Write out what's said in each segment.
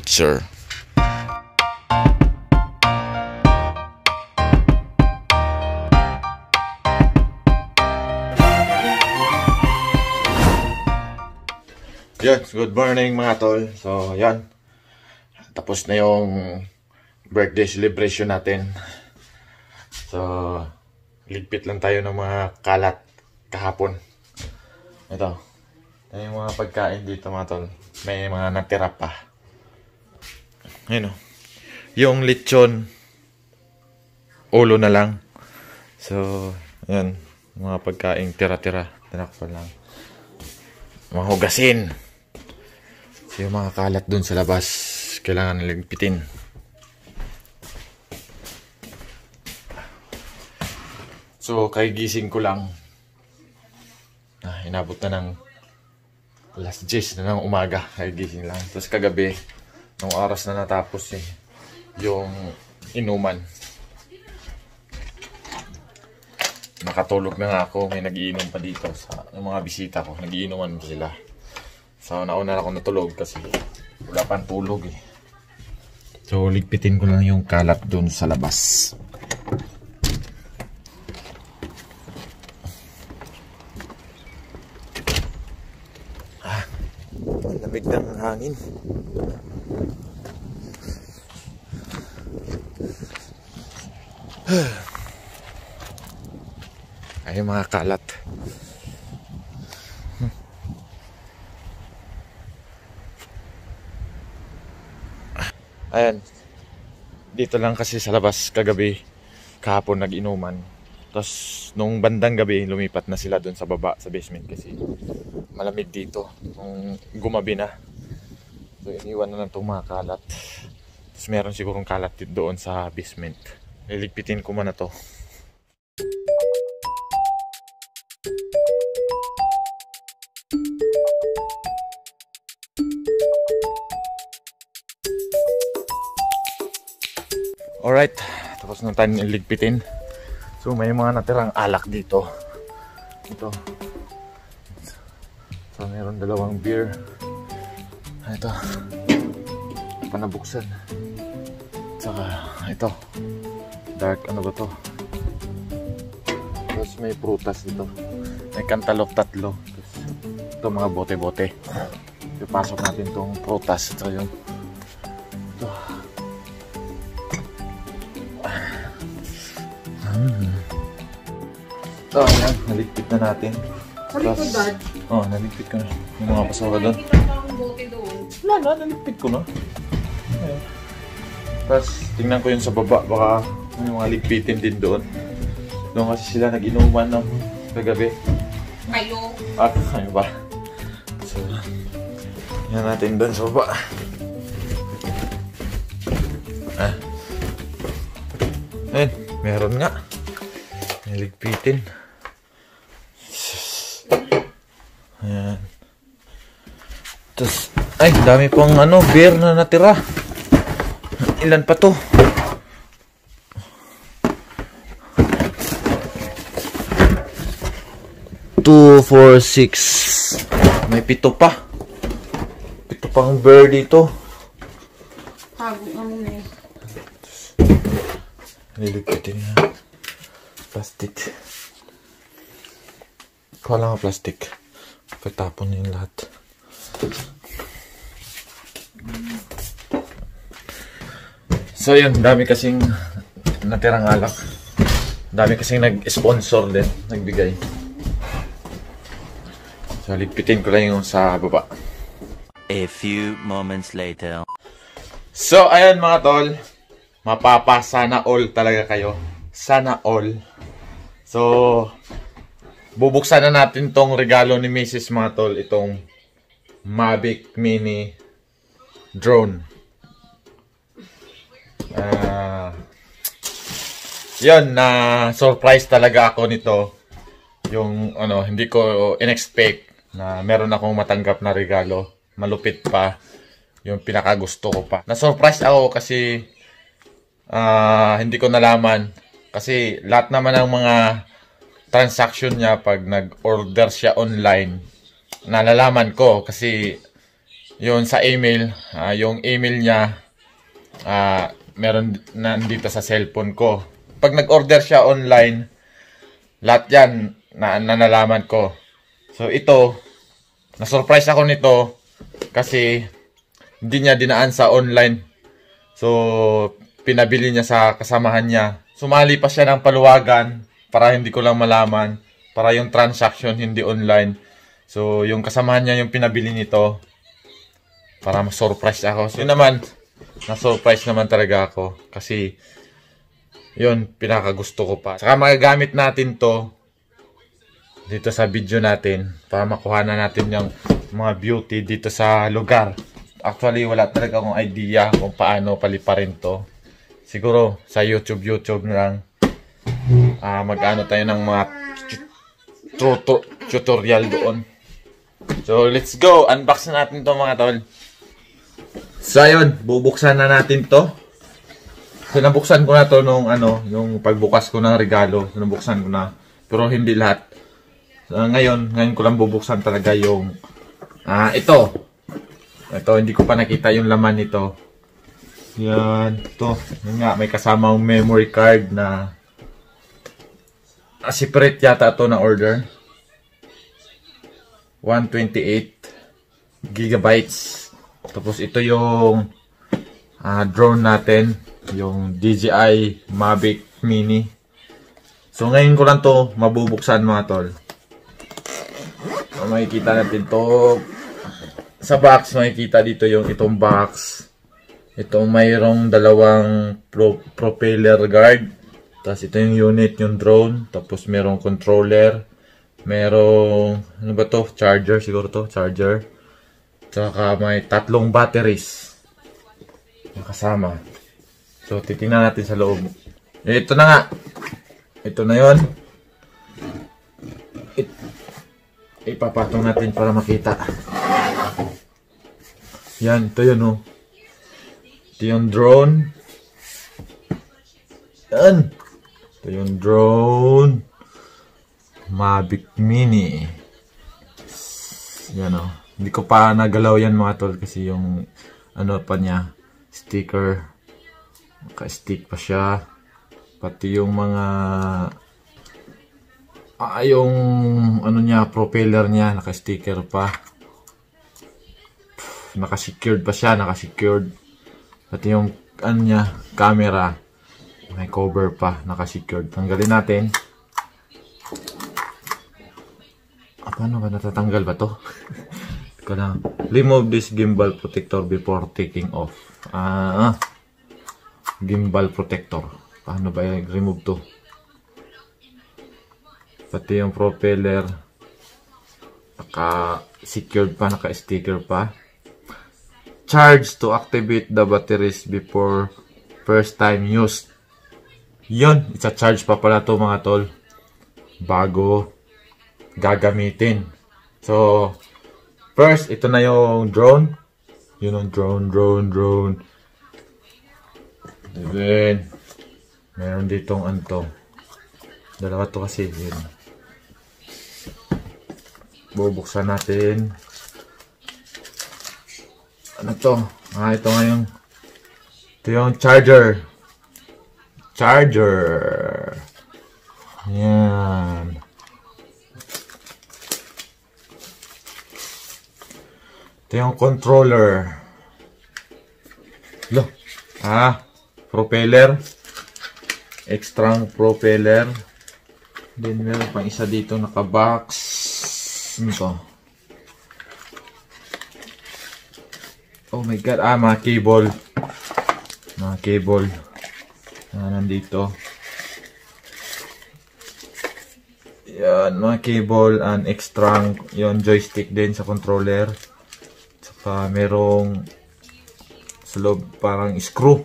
Butcher. Yes, good morning mga tol. So, yan. Tapos na yung birthday celebration natin. So, ligpit lang tayo ng mga kalat kahapon. Ito. Ito yung mga pagkain dito mga tol. May mga natira pa. Ayun o. Yung lechon, ulo na lang. So, yan. Mga pagkain tira-tira. Tinakpan lang. Mahugasin. So, yung mga kalat dun sa labas, kailangan ligpitin. So, kagigising ko lang. Inabot na ng last 10 na ng umaga. Kagigising lang. Tapos kagabi, nung oras na natapos yung inuman. Nakatulog na nga ako. May nagiinom pa dito sa mga bisita ko. Nagiinuman pa sila. So, nauna na ako natulog kasi wala pang tulog eh. So, ligpitin ko lang yung kalat dun sa labas. Malamig ng hangin. Ay, mga kalat. Ayan. Dito lang kasi sa labas kagabi, kahapon nag-inuman. Tapos nung bandang gabi, lumipat na sila doon sa baba, sa basement kasi malamig dito. Nung gumabi na. So iniwan na lang itong mga kalat. Tapos meron sigurong kalat doon sa basement. Liligpitin ko man na to. Alright, tapos na tayo niligpitin. So may mga natirang alak dito. Ito. So meron dalawang beer. Ito. Panabuksan. Saka ito. Dark ano ba to? Tapos may prutas dito. May cantaloupe 3. Tapos ito mga bote-bote. Ipasok natin tong prutas. Ito yung ito. So, ayan, naligpit na natin. Naligpit ba? Oo, naligpit ko na. Yung mga basura doon. Wala na, naligpit ko na. Okay. Tapos, tingnan ko yung sa baba. Baka may mga ligpitin din doon. Doon kasi sila nag-inuman ng kagabi. Kayo. Kayo ba? So, yan natin doon sa baba. Ayun, meron nga. Naligpitin. Ayan. Tapos, ay, dami pang beer na natira. Ilan pa to? Two, 4, 6. May 7 pa. 7 pang beer dito. Tago nga muna eh. Niligpitin nga. Plastic. Kuha lang ang plastic. Pagtapon yung lahat. So yun, dami kasing natirang alak. Dami kasing nag-sponsor din, nagbigay. So ligpitin ko lang yung sa baba. A few moments later. So ayan mga tol, mapapa sana all talaga kayo. Sana all. So bubuksan na natin tong regalo ni Mrs. mga tol, itong Mavic Mini drone. Yun, na surprise talaga ako nito. Yung hindi ko in-expect na meron akong matanggap na regalo. Malupit pa. Yung pinakagusto ko pa. Na-surprise ako kasi hindi ko nalaman. Kasi lahat naman ng mga transaction niya pag nag-order siya online, nalalaman ko kasi yun sa email, yung email niya, meron nandito sa cellphone ko. Pag nag-order siya online, lahat yan nalaman ko. So ito, na-surprise ako nito kasi hindi niya dinaan sa online. So pinabili niya sa kasamahan niya. Sumali pa siya ng paluwagan para hindi ko lang malaman, para yung transaction hindi online. So yung kasamahan niya yung pinabili nito para ma-surprise ako. So yun naman, na-surprise naman talaga ako kasi yun, pinakagusto ko pa. Saka magagamit natin to dito sa video natin para makuha na natin yung mga beauty dito sa lugar. Actually, wala talaga akong idea kung paano paliparin to. Siguro sa YouTube na lang. Mag-ano tayo ng mga tutorial doon. So, let's go. Unbox na natin to mga tol. So, ayun. Bubuksan na natin to. So, nabuksan ko na to nung yung pagbukas ko ng regalo. So, nabuksan ko na. Pero hindi lahat. So, ngayon ko lang bubuksan talaga yung ito. Ito, hindi ko pa nakita yung laman nito. Yan. Ito. Yan nga, may kasamang memory card na separate yata ito na order. 128 gigabytes. Tapos ito yung drone natin. Yung DJI Mavic Mini. So ngayon ko lang to mabubuksan mga tol. So, makikita natin to sa box. Makikita dito yung itong box. Itong mayroong dalawang propeller guard. Tapos ito yung unit, yung drone. Tapos merong controller. Merong, ano ba to? Charger siguro to. Charger. Tsaka may 3 batteries. Nakasama. So, titingnan natin sa loob. Ito na nga. Ito na yun. Ipapatong natin para makita. Yan, ito yun oh. Ito yung drone. Yan. Ito yung drone. Mavic Mini. Yan oh. Hindi ko pa nagalaw yan mga tol kasi yung pa niya, sticker. Naka-stick pa siya. Pati yung mga yung niya, propeller niya, naka-sticker pa. Naka-secured pa siya, naka-secured. Pati yung niya, camera, may cover pa, naka-secured. Tanggalin natin. Paano ba natatanggal ba to? Remove this gimbal protector before taking off. Gimbal protector. Paano ba i-remove to? Pati yung propeller naka-secured pa, naka-sticker pa. Charge to activate the batteries before first time used. Yun, isa-charge pa pala to mga tol bago gagamitin. So, first, ito na yung drone. Yun ang drone. And then, meron ditong dalawa to kasi. Yun. Bubuksan natin. Ano to? Ito ngayon. Ito yung charger. Yan. Ito yung controller. Look. Propeller. Extra propeller. Then meron pang isa dito naka-box. Ano to? Oh my god. Mga cable. Mga cable. Nandito. Yan. Mga cable and extra yung joystick din sa controller. Tsaka merong sa loob parang screw.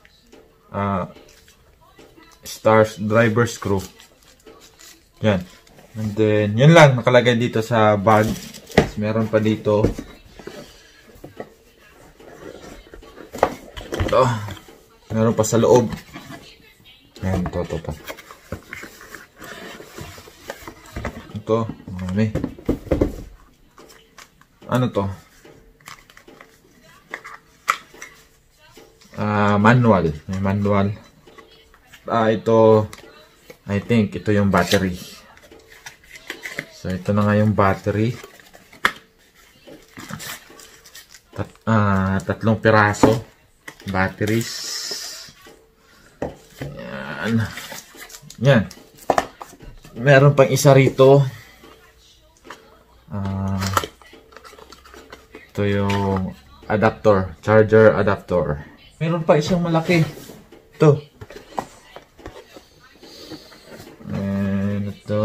Stars driver screw. Yan. And then, yun lang. Nakalagay dito sa bag. Meron pa dito. Ito. Meron pa sa loob. Yan. Ito. Ito. Marami. Ano to? manual. May manual. Ito, I think, ito yung battery. So, ito na nga yung battery. Tatlong piraso. Batteries. Yan. Yan. Meron pang isa rito. Ito yung adapter. Charger adapter. Meron pa isang malaki. Ito. And ito.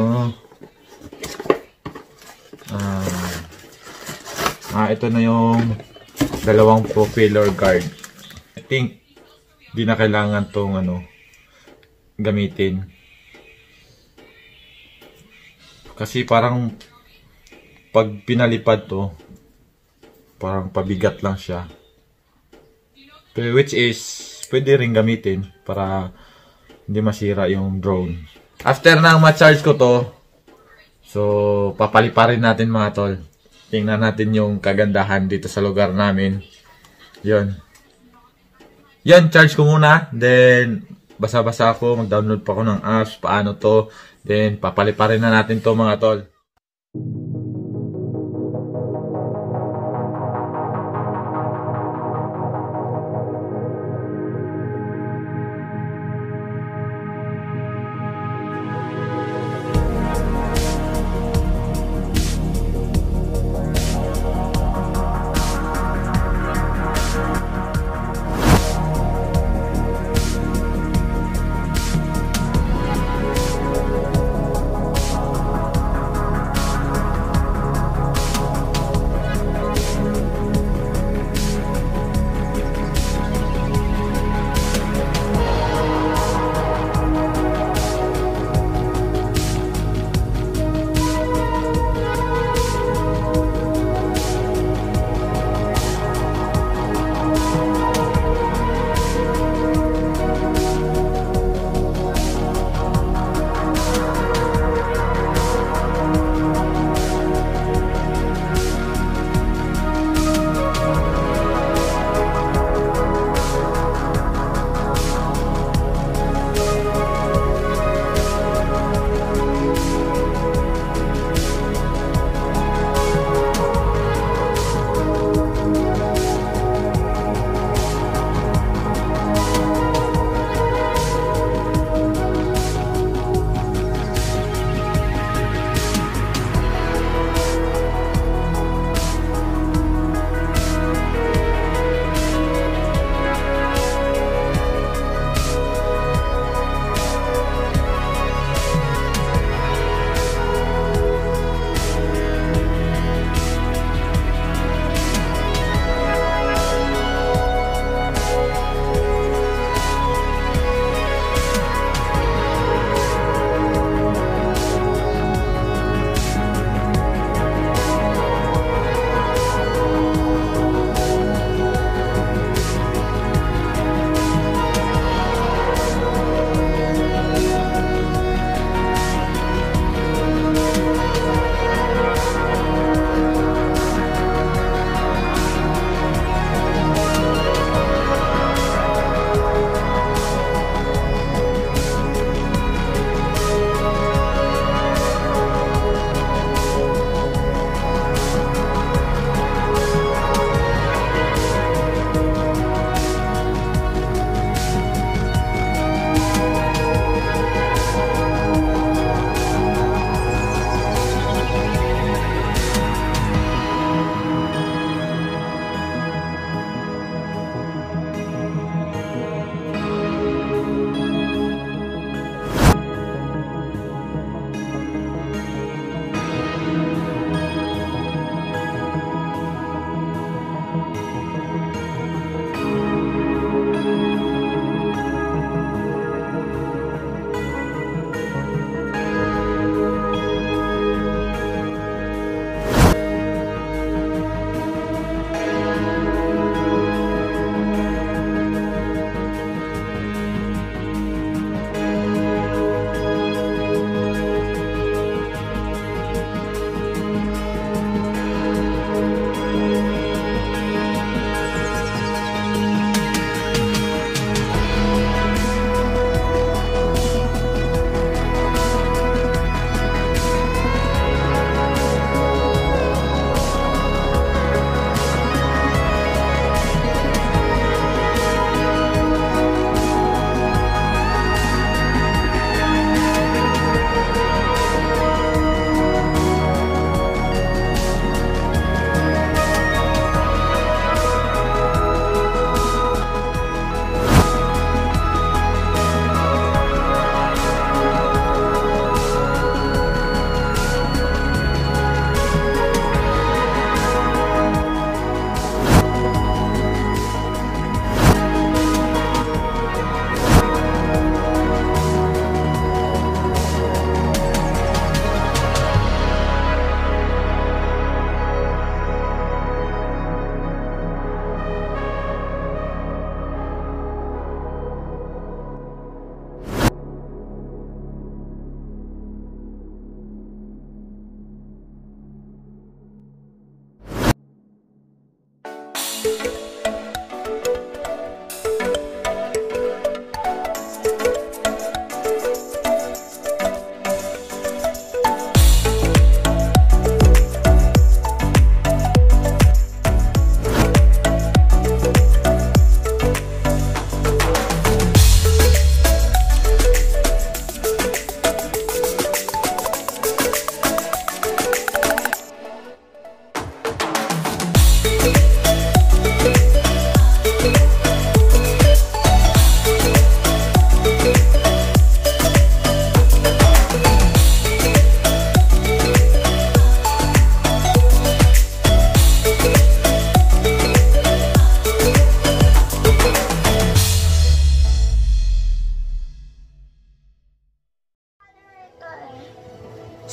Ito na yung dalawang propeller guard. I think di na kailangan tong gamitin. Kasi parang pag pinalipad to, parang pabigat lang siya. Pero which is pwede rin gamitin para hindi masira yung drone. After na ma-charge ko to, so papaliparin natin mga tol. Tingnan natin yung kagandahan dito sa lugar namin. Yun. Yan, charge ko muna. Then, basa-basa ako. Mag-download pa ako ng apps. Paano to. Then, papaliparin na natin to mga tol.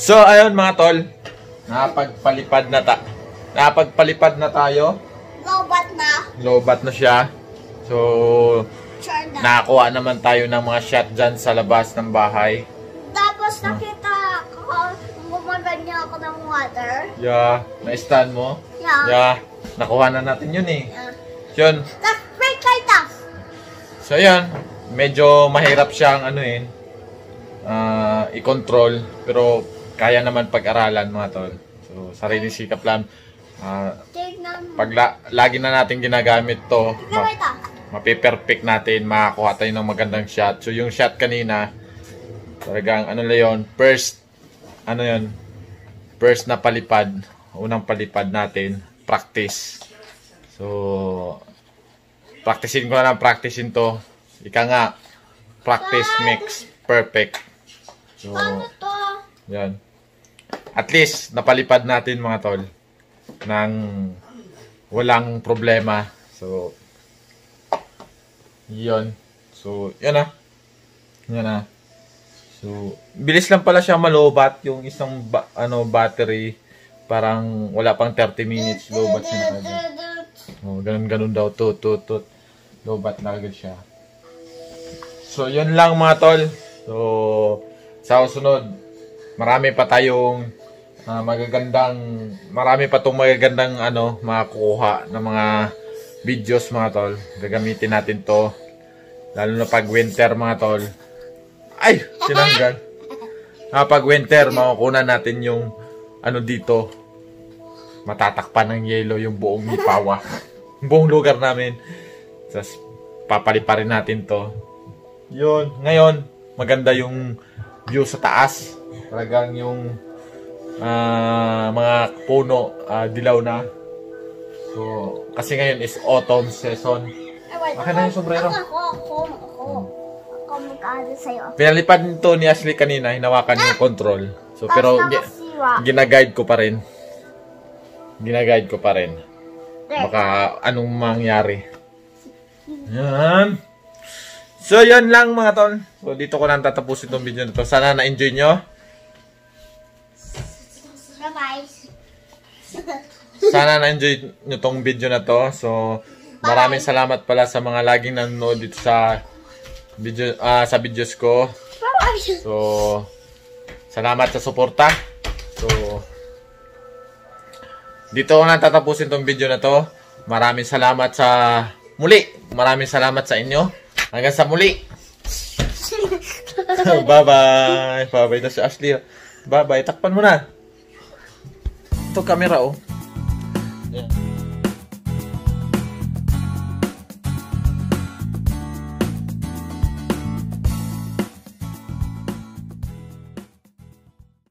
So, ayun mga tol. Nakapagpalipad na tayo. Lobat na. Lobat na siya. So, Sure na. nakakuha naman tayo ng mga shot dyan sa labas ng bahay. Tapos nakita ko, gumaganya ako ng water. Yeah, na-stand mo? Yeah. Yeah, nakuha na natin yun eh. Yeah. Yun. Tapos break kita. So, yun. Medyo mahirap siyang i-control. Pero, kaya naman pag-aralan mga tol. So, sariling sikap lang. Tignan mo. Lagi na natin ginagamit to, Tignan mo ito. mapiperfect natin, makakuha tayo ng magandang shot. So, yung shot kanina, talagang first na palipad, unang palipad natin, practice. So, practicein to. Ika nga, practice makes perfect. So, Ano to? yan. At least, napalipad natin mga tol, ng walang problema. So, yun. So, yan na. Yan na. So, bilis lang pala siya malobat yung isang battery. Parang wala pang 30 minutes lobat siya na agad. Oh, ganun daw. Tut. Lobat na agad siya. So, yun lang mga tol. So, sa susunod, marami pa tayong marami pa tong magagandang makukuha ng mga videos mga tol. Gagamitin natin to. Lalo na pag winter mga tol. Ay! Sinanggal. Pag winter, makukunan natin yung dito. Matatakpan ng yelo yung buong Lipawa. Buong lugar namin. Tapos, papaliparin natin to. Yun. Ngayon, maganda yung view sa taas. Talagang yung mga puno, dilaw na. So, kasi ngayon is autumn season. Akin na yung sombrero. Ako mag-aari sa'yo. Pinalipad nito ni Ashley kanina, hinawakan yung control. So, pero ginaguide ko pa rin. Baka anong mangyari. Yan. So, yan lang mga tol. So, dito ko lang tatapusin itong video na to. Sana na-enjoy nyo. Bye-bye. Sana na-enjoy nyo tong video na to. So, maraming salamat pala sa mga laging nanonood dito sa videos ko. Bye-bye. So, salamat sa suporta. So, dito ko lang tatapusin tong video na to. Maraming salamat Maraming salamat sa inyo. Hanggang sa muli. Bye-bye. Bye-bye na si Ashley. Bye-bye. Takpan mo na. Ito camera oh. Yeah.